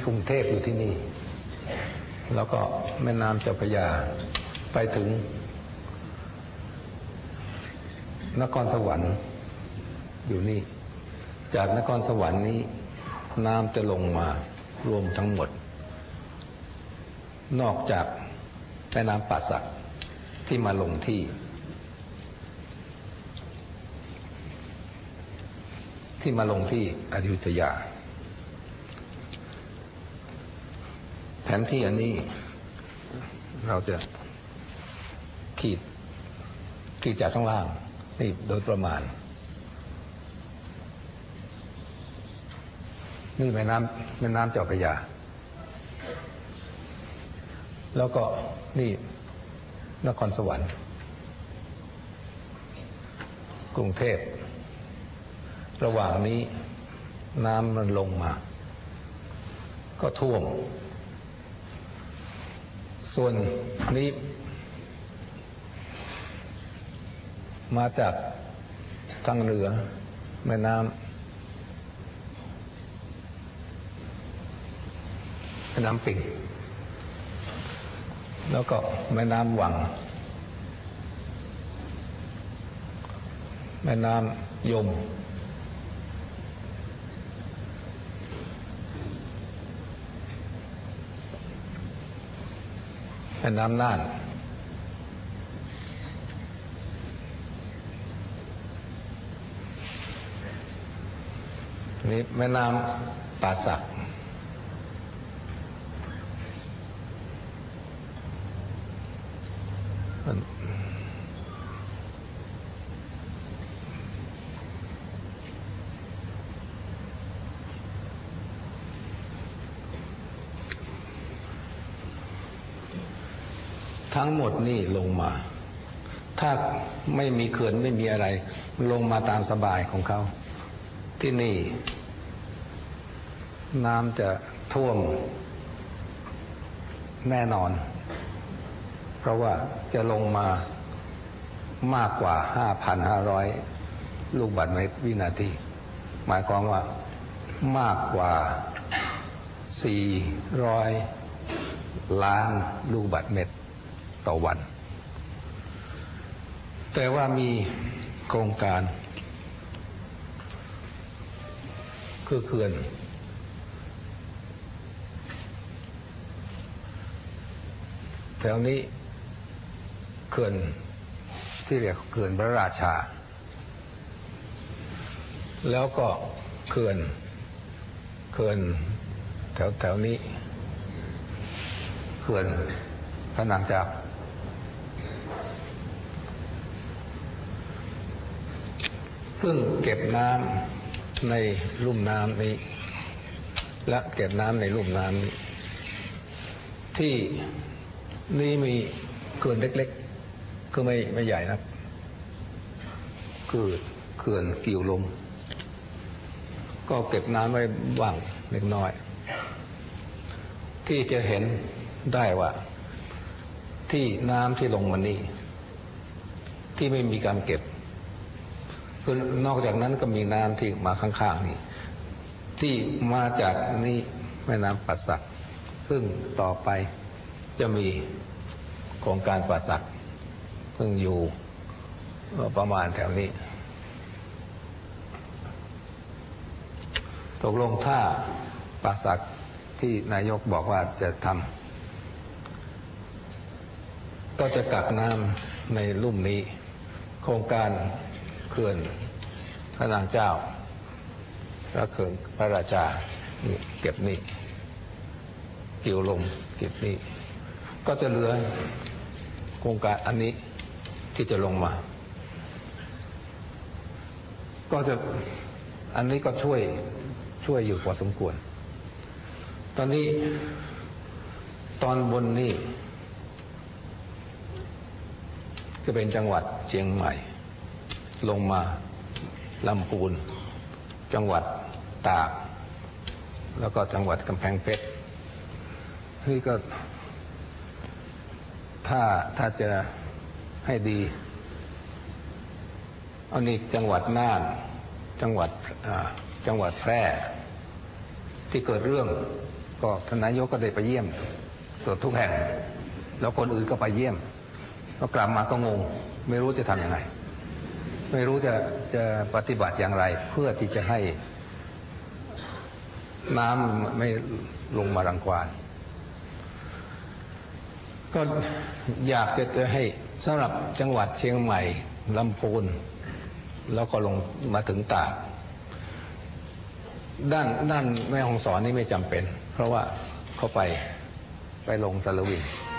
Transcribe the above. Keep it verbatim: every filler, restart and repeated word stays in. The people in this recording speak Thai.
กรุงเทพอยู่ที่นี่แล้วก็แม่น้ำเจ้าพระยาไปถึงนครสวรรค์อยู่นี่จากนครสวรรค์นี้น้ำจะลงมารวมทั้งหมดนอกจากแม่น้ำป่าสักที่มาลงที่ที่มาลงที่อยุธยาแผนที่อันนี้เราจะขีดขีดจากข้างล่างนี่โดยประมาณนี่แม่น้ำแม่น้ำเจ้าพระยาแล้วก็นี่นครสวรรค์กรุงเทพระหว่างนี้น้ำมันลงมาก็ท่วมส่วนนี้มาจากทางเหนือแม่น้ำแม่น้ำปิงแล้วก็แม่น้ำวังแม่น้ำยมแม่น้ำน่านนี่แม่น้ำป่าสักทั้งหมดนี่ลงมาถ้าไม่มีเขื่อนไม่มีอะไรลงมาตามสบายของเขาที่นี่น้ำจะท่วมแน่นอนเพราะว่าจะลงมามากกว่า ห้าพันห้าร้อย ลูกบาศก์เมตรวินาทีหมายความว่ามากกว่าสี่ร้อยล้านลูกบาศก์เมตรต่อวันแต่ว่ามีโครงการคือเขื่อนแถวนี้เขื่อนที่เรียกเขื่อนพระราชาแล้วก็เขื่อนเขื่อนแถวแถวนี้เขื่อนพระนางเจ้าซึ่งเก็บน้ำในลุ่มน้ำนี้และเก็บน้ำในลุ่มน้ำนี้ที่นี่มีเขื่อนเล็กๆคือไม่ไม่ใหญ่นะคือเขื่อนกิ่วลมก็เก็บน้ำไว้บ้างเล็กน้อยที่จะเห็นได้ว่าที่น้ำที่ลงมานี่ที่ไม่มีการเก็บคือนอกจากนั้นก็มีน้ำที่มาข้างๆนี่ที่มาจากนี่แม่น้ำป่าสักซึ่งต่อไปจะมีโครงการป่าสักซึ่งอยู่ประมาณแถวนี้ตกลงถ้าป่าสักที่นายกบอกว่าจะทำก็จะกักน้ำในลุ่มนี้โครงการเขื่อนพระนางเจ้าและเขื่อนพระราชานี่เก็บนี่กิ่วลมเก็บนี่ก็จะเหลือโครงการอันนี้ที่จะลงมาก็จะอันนี้ก็ช่วยช่วยอยู่พอสมควรตอนนี้ตอนบนนี่จะเป็นจังหวัดเชียงใหม่ลงมาลำพูนจังหวัดตากแล้วก็จังหวัดกำแพงเพชรนี่ก็ถ้าถ้าจะให้ดีเอานี่จังหวัดน่านจังหวัดจังหวัดแพร่ที่เกิดเรื่องก็ท่านนายกก็ได้ไปเยี่ยมเกือบทุกแห่งแล้วคนอื่นก็ไปเยี่ยมก็กลับมาก็งงไม่รู้จะทำยังไงไม่รู้จะจะปฏิบัติอย่างไรเพื่อที่จะให้น้ำไม่ลงมารังควานก็อยากจะจะให้สำหรับจังหวัดเชียงใหม่ลำพูนแล้วก็ลงมาถึงตากด้านด้านแม่ฮ่องสอนนี่ไม่จำเป็นเพราะว่าเขาไปไปลงสารวิน